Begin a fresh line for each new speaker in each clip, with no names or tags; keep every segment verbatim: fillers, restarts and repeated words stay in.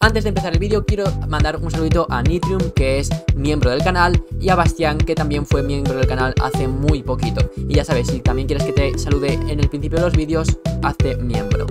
Antes de empezar el vídeo quiero mandar un saludito a Nitrium, que es miembro del canal, y a Bastián, que también fue miembro del canal hace muy poquito. Y ya sabes, si también quieres que te salude en el principio de los vídeos, hazte miembro.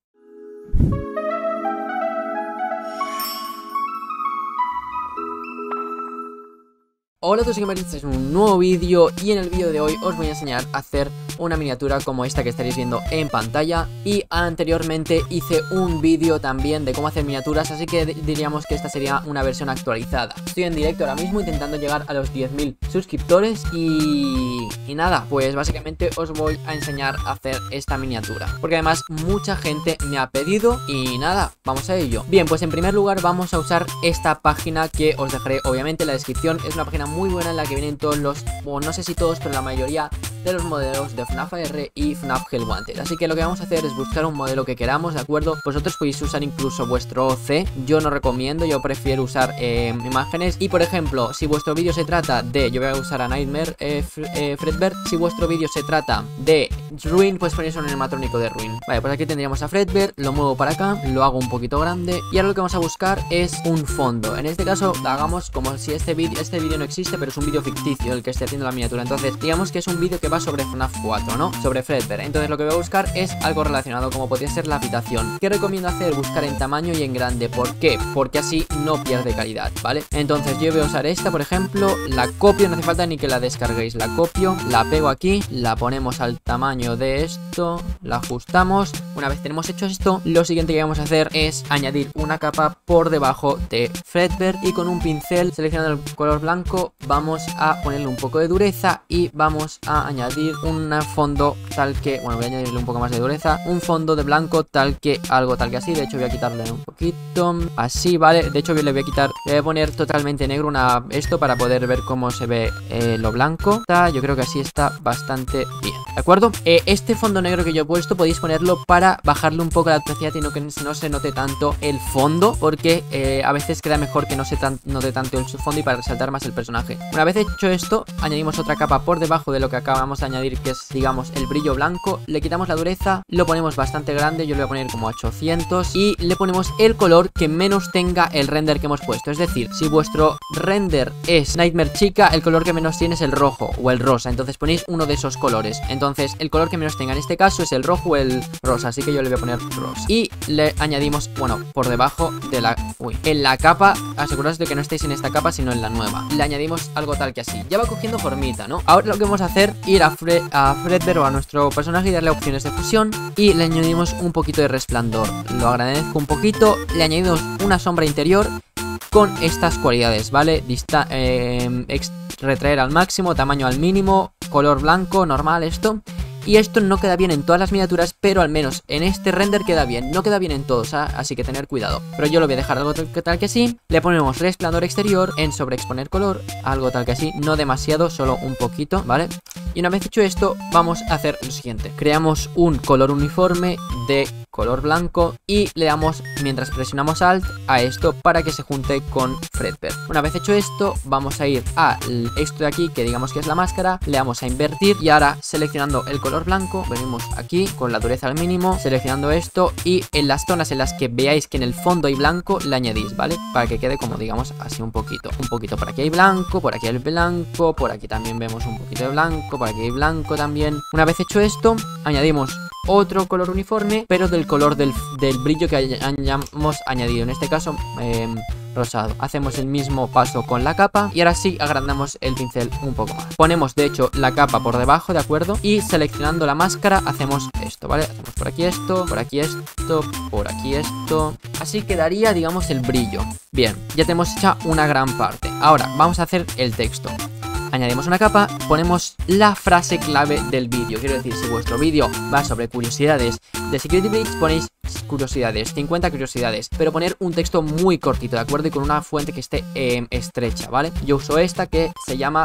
Hola a todos, este es un nuevo vídeo y en el vídeo de hoy os voy a enseñar a hacer una miniatura como esta que estaréis viendo en pantalla. Y anteriormente hice un vídeo también de cómo hacer miniaturas, así que diríamos que esta sería una versión actualizada. Estoy en directo ahora mismo intentando llegar a los diez mil suscriptores y... y nada, pues básicamente os voy a enseñar a hacer esta miniatura, porque además mucha gente me ha pedido y nada, vamos a ello. Bien, pues en primer lugar vamos a usar esta página que os dejaré obviamente en la descripción. Es una página muy buena en la que vienen todos los, bueno, no sé si todos, pero la mayoría de los modelos de FNAF A R y FNAF Hell Wanted. Así que lo que vamos a hacer es buscar un modelo que queramos, ¿de acuerdo? Vosotros podéis usar incluso vuestro O C. Yo no recomiendo, yo prefiero usar eh, imágenes. Y por ejemplo, si vuestro vídeo se trata de, yo voy a usar a Nightmare eh, eh, Fredbear. Si vuestro vídeo se trata de Ruin, pues ponéis un animatrónico de Ruin. Vale, pues aquí tendríamos a Fredbear. Lo muevo para acá, lo hago un poquito grande. Y ahora lo que vamos a buscar es un fondo. En este caso, hagamos como si este vídeo este vídeo no existe, pero es un vídeo ficticio el que esté haciendo la miniatura. Entonces digamos que es un vídeo que va sobre FNAF cuatro, ¿no? Sobre Fredbear. Entonces lo que voy a buscar es algo relacionado, como podría ser la habitación. ¿Qué recomiendo hacer? Buscar en tamaño y en grande. ¿Por qué? Porque así no pierde calidad, ¿vale? Entonces yo voy a usar esta, por ejemplo. La copio, no hace falta ni que la descarguéis. La copio, la pego aquí, la ponemos al tamaño de esto, la ajustamos. Una vez tenemos hecho esto, lo siguiente que vamos a hacer es añadir una capa por debajo de Fredbear y con un pincel, seleccionando el color blanco, vamos a ponerle un poco de dureza y vamos a añadir un fondo tal que, bueno, voy a añadirle un poco más de dureza, un fondo de blanco tal que, algo tal que así. De hecho voy a quitarle un poquito, así, ¿vale? De hecho le voy a quitar, le voy a poner totalmente negro una, esto para poder ver cómo se ve eh, lo blanco. Yo creo que así está bastante bien, ¿de acuerdo? Eh, este fondo negro que yo he puesto podéis ponerlo para bajarle un poco la opacidad y no que no se note tanto el fondo, porque eh, a veces queda mejor que no se tan, note tanto el fondo y para resaltar más el personaje. Una vez hecho esto, añadimos otra capa por debajo de lo que acabamos de añadir, que es, digamos, el brillo blanco. Le quitamos la dureza, lo ponemos bastante grande, yo le voy a poner como ochocientos y le ponemos el color que menos tenga el render que hemos puesto. Es decir, si vuestro render es Nightmare Chica, el color que menos tiene es el rojo o el rosa, entonces ponéis uno de esos colores. Entonces el color que menos tenga en este caso es el rojo o el rosa, así que yo le voy a poner rosa. Y le añadimos, bueno, por debajo de la... uy, en la capa, aseguraos de que no estéis en esta capa sino en la nueva. Le añadimos algo tal que así, ya va cogiendo formita, ¿no? Ahora lo que vamos a hacer, ir a, Fre a Fredbear o a nuestro personaje y darle opciones de fusión y le añadimos un poquito de resplandor. Lo agradezco un poquito, le añadimos una sombra interior con estas cualidades, ¿vale? Dista eh, retraer al máximo, tamaño al mínimo, color blanco, normal esto. Y esto no queda bien en todas las miniaturas, pero al menos en este render queda bien. No queda bien en todos, ¿eh? Así que tener cuidado. Pero yo lo voy a dejar algo tal que, tal que sí. Le ponemos resplandor exterior en sobreexponer color, algo tal que así, no demasiado, solo un poquito, ¿vale? Y una vez hecho esto, vamos a hacer lo siguiente. Creamos un color uniforme de color blanco y le damos, mientras presionamos Alt, a esto para que se junte con Fredbear. Una vez hecho esto, vamos a ir a esto de aquí, que digamos que es la máscara, le damos a invertir y ahora seleccionando el color blanco, venimos aquí con la dureza al mínimo, seleccionando esto y en las zonas en las que veáis que en el fondo hay blanco, le añadís, ¿vale? Para que quede como, digamos, así un poquito. Un poquito por aquí hay blanco, por aquí hay blanco, por aquí también vemos un poquito de blanco, por aquí hay blanco también. Una vez hecho esto, añadimos otro color uniforme, pero del color del, del brillo que hayamos añadido. En este caso, eh, rosado. Hacemos el mismo paso con la capa y ahora sí agrandamos el pincel un poco más. Ponemos de hecho la capa por debajo, ¿de acuerdo? Y seleccionando la máscara hacemos esto, ¿vale? Hacemos por aquí esto, por aquí esto, por aquí esto. Así quedaría, digamos, el brillo. Bien, ya tenemos hecha una gran parte. Ahora vamos a hacer el texto. Añadimos una capa, ponemos la frase clave del vídeo. Quiero decir, si vuestro vídeo va sobre curiosidades de Security Breach, ponéis curiosidades, cincuenta curiosidades, pero poner un texto muy cortito, ¿de acuerdo? Y con una fuente que esté eh, estrecha, ¿vale? Yo uso esta que se llama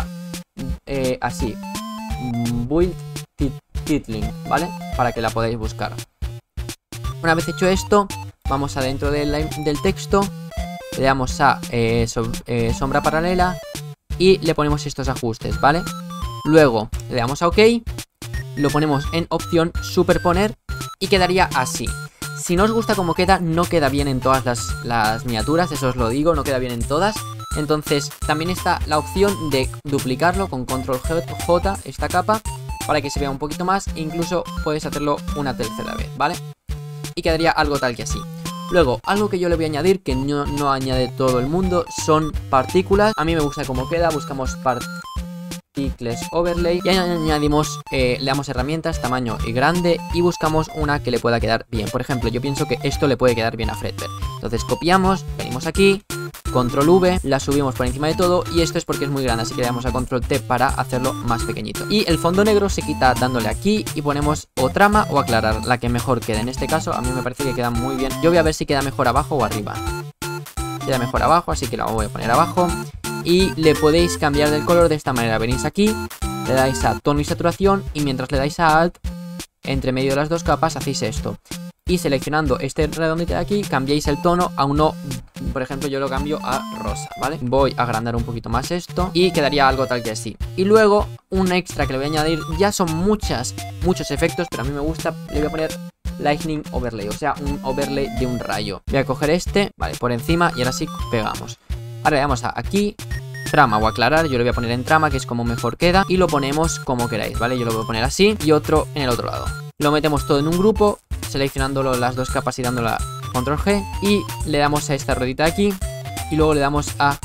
eh, así, Build Titling, ¿vale? Para que la podáis buscar. Una vez hecho esto, vamos adentro de la, del texto, le damos a eh, so, eh, sombra paralela y le ponemos estos ajustes, ¿vale? Luego le damos a OK, lo ponemos en opción superponer y quedaría así. Si no os gusta cómo queda, no queda bien en todas las, las miniaturas, eso os lo digo, no queda bien en todas. Entonces también está la opción de duplicarlo con control J, esta capa, para que se vea un poquito más. E incluso puedes hacerlo una tercera vez, ¿vale? Y quedaría algo tal que así. Luego, algo que yo le voy a añadir, que no, no añade todo el mundo, son partículas. A mí me gusta cómo queda, buscamos partículas overlay y añadimos, eh, le damos herramientas, tamaño y grande, y buscamos una que le pueda quedar bien. Por ejemplo, yo pienso que esto le puede quedar bien a Fredbear. Entonces copiamos, venimos aquí, control V, la subimos por encima de todo, y esto es porque es muy grande, así que le damos a control T para hacerlo más pequeñito. Y el fondo negro se quita dándole aquí y ponemos o trama o aclarar, la que mejor quede. En este caso a mí me parece que queda muy bien. Yo voy a ver si queda mejor abajo o arriba. Queda mejor abajo, así que la voy a poner abajo. Y le podéis cambiar del color de esta manera. Venís aquí, le dais a tono y saturación, y mientras le dais a Alt, entre medio de las dos capas hacéis esto. Y seleccionando este redondito de aquí, cambiáis el tono a uno, por ejemplo yo lo cambio a rosa, ¿vale? Voy a agrandar un poquito más esto y quedaría algo tal que así. Y luego un extra que le voy a añadir, ya son muchas, muchos efectos, pero a mí me gusta, le voy a poner lightning overlay, o sea, un overlay de un rayo. Voy a coger este, vale, por encima, y ahora sí pegamos. Ahora le damos a aquí, trama o aclarar, yo le voy a poner en trama, que es como mejor queda, y lo ponemos como queráis, ¿vale? Yo lo voy a poner así y otro en el otro lado. Lo metemos todo en un grupo, seleccionándolo las dos capas y dándole a control G, y le damos a esta ruedita de aquí, y luego le damos a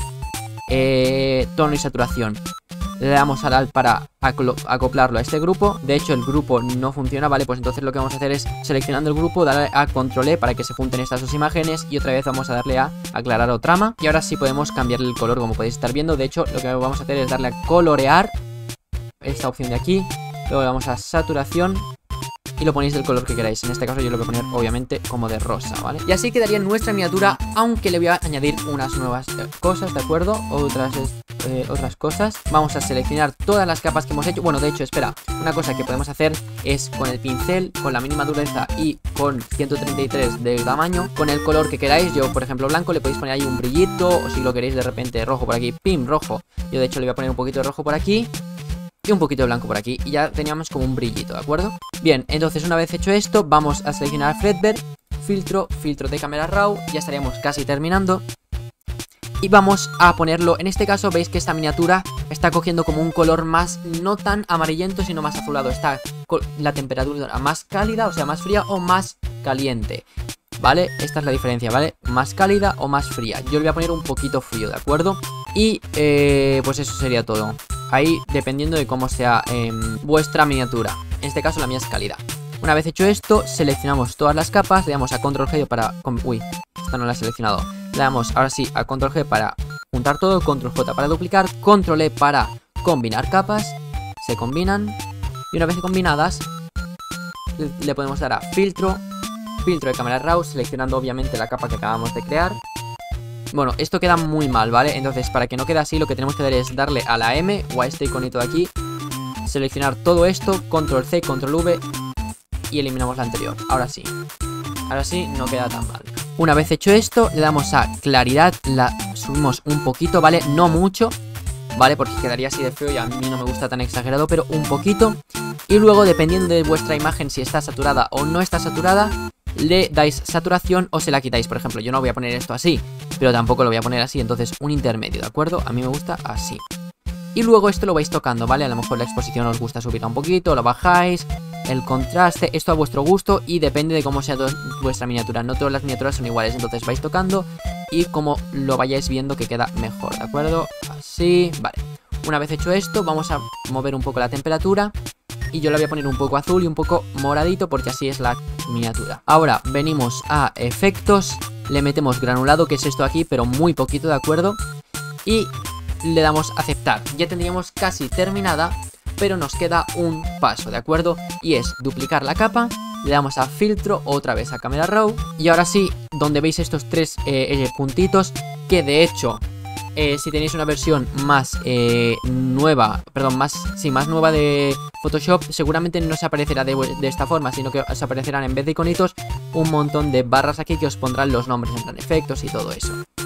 eh, tono y saturación. Le damos al Alt para acoplarlo a este grupo. De hecho el grupo no funciona, ¿vale? Pues entonces lo que vamos a hacer es, seleccionando el grupo, darle a control E para que se junten estas dos imágenes, y otra vez vamos a darle a aclarar o trama, y ahora sí podemos cambiarle el color, como podéis estar viendo. De hecho lo que vamos a hacer es darle a colorear, esta opción de aquí, luego le damos a saturación y lo ponéis del color que queráis. En este caso yo lo voy a poner obviamente como de rosa, ¿vale? Y así quedaría nuestra miniatura, aunque le voy a añadir unas nuevas eh, cosas, ¿de acuerdo? Otras, eh, otras cosas. Vamos a seleccionar todas las capas que hemos hecho. Bueno, de hecho, espera, una cosa que podemos hacer es con el pincel, con la mínima dureza y con ciento treinta y tres de tamaño, con el color que queráis. Yo, por ejemplo, blanco, le podéis poner ahí un brillito, o si lo queréis de repente rojo por aquí, pim, rojo. Yo de hecho le voy a poner un poquito de rojo por aquí y un poquito de blanco por aquí, y ya teníamos como un brillito, ¿de acuerdo? Bien, entonces una vez hecho esto, vamos a seleccionar Fredbear, filtro, filtro de cámara raw, ya estaríamos casi terminando. Y vamos a ponerlo, en este caso veis que esta miniatura está cogiendo como un color más, no tan amarillento, sino más azulado. Está la temperatura más cálida, o sea, más fría o más caliente, ¿vale? Esta es la diferencia, ¿vale? Más cálida o más fría. Yo le voy a poner un poquito frío, ¿de acuerdo? Y eh, pues eso sería todo. Ahí dependiendo de cómo sea eh, vuestra miniatura. En este caso la mía es cálida. Una vez hecho esto, seleccionamos todas las capas, le damos a control G para... Uy, esta no la he seleccionado. Le damos ahora sí a control G para juntar todo, control J para duplicar, control E para combinar capas. Se combinan. Y una vez combinadas, le podemos dar a filtro, filtro de cámara raw, seleccionando obviamente la capa que acabamos de crear. Bueno, esto queda muy mal, ¿vale? Entonces, para que no quede así, lo que tenemos que dar es darle a la M o a este iconito de aquí, seleccionar todo esto, control C, control V, y eliminamos la anterior. Ahora sí. Ahora sí, no queda tan mal. Una vez hecho esto, le damos a claridad, la subimos un poquito, ¿vale? No mucho, ¿vale? Porque quedaría así de feo y a mí no me gusta tan exagerado, pero un poquito. Y luego, dependiendo de vuestra imagen, si está saturada o no está saturada, le dais saturación o se la quitáis. Por ejemplo, yo no voy a poner esto así, pero tampoco lo voy a poner así, entonces un intermedio, ¿de acuerdo? A mí me gusta así. Y luego esto lo vais tocando, ¿vale? A lo mejor la exposición os gusta subirla un poquito, lo bajáis, el contraste, esto a vuestro gusto y depende de cómo sea vuestra miniatura. No todas las miniaturas son iguales, entonces vais tocando y como lo vayáis viendo que queda mejor, ¿de acuerdo? Así, vale. Una vez hecho esto, vamos a mover un poco la temperatura. Y yo le voy a poner un poco azul y un poco moradito porque así es la miniatura. Ahora venimos a efectos, le metemos granulado, que es esto aquí, pero muy poquito, ¿de acuerdo? Y le damos a aceptar. Ya tendríamos casi terminada, pero nos queda un paso, ¿de acuerdo? Y es duplicar la capa, le damos a filtro, otra vez a cámara raw. Y ahora sí, donde veis estos tres eh, eh, puntitos, que de hecho... Eh, si tenéis una versión más eh, nueva, perdón, más, sí, más nueva de Photoshop, seguramente no se aparecerá de, de esta forma, sino que os aparecerán en vez de iconitos un montón de barras aquí que os pondrán los nombres en plan efectos y todo eso.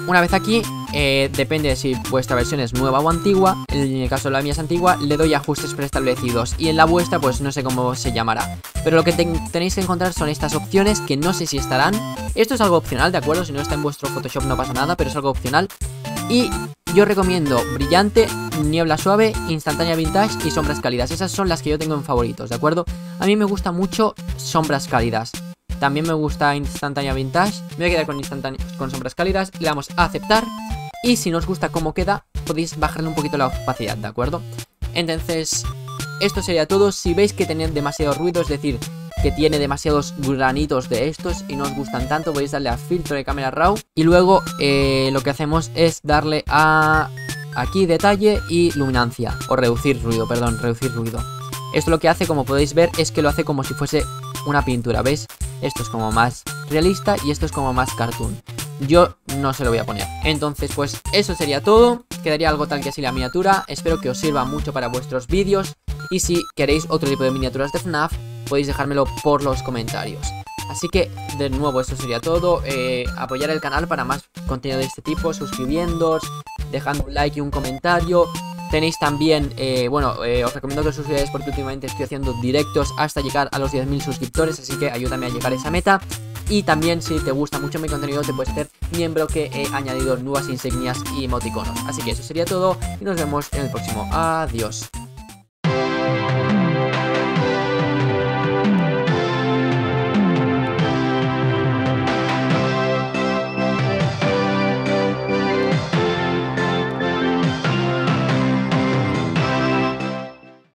Una vez aquí, eh, depende de si vuestra versión es nueva o antigua. En el caso de la mía es antigua, le doy ajustes preestablecidos. Y en la vuestra, pues no sé cómo se llamará. Pero lo que te tenéis que encontrar son estas opciones que no sé si estarán. Esto es algo opcional, ¿de acuerdo? Si no está en vuestro Photoshop no pasa nada, pero es algo opcional. Y yo recomiendo brillante, niebla suave, instantánea vintage y sombras cálidas. Esas son las que yo tengo en favoritos, ¿de acuerdo? A mí me gusta mucho sombras cálidas. También me gusta instantánea vintage. Me voy a quedar con, con sombras cálidas. Le damos a aceptar. Y si no os gusta cómo queda, podéis bajarle un poquito la opacidad, ¿de acuerdo? Entonces, esto sería todo. Si veis que tenéis demasiado ruido, es decir, que tiene demasiados granitos de estos y no os gustan tanto, podéis darle a filtro de cámara raw. Y luego eh, lo que hacemos es darle a aquí detalle y luminancia. O reducir ruido, perdón, reducir ruido. Esto lo que hace, como podéis ver, es que lo hace como si fuese una pintura, ¿veis? Esto es como más realista y esto es como más cartoon. Yo no se lo voy a poner. Entonces, pues eso sería todo. Quedaría algo tal que así la miniatura. Espero que os sirva mucho para vuestros vídeos. Y si queréis otro tipo de miniaturas de F NAF, podéis dejármelo por los comentarios. Así que, de nuevo, esto sería todo. eh, Apoyar el canal para más contenido de este tipo, suscribiéndoos, dejando un like y un comentario. Tenéis también, eh, bueno, eh, os recomiendo que os suscribáis porque últimamente estoy haciendo directos hasta llegar a los diez mil suscriptores, así que ayúdame a llegar a esa meta. Y también, si te gusta mucho mi contenido, te puedes hacer miembro, que he añadido nuevas insignias y emoticonos. Así que eso sería todo y nos vemos en el próximo. Adiós.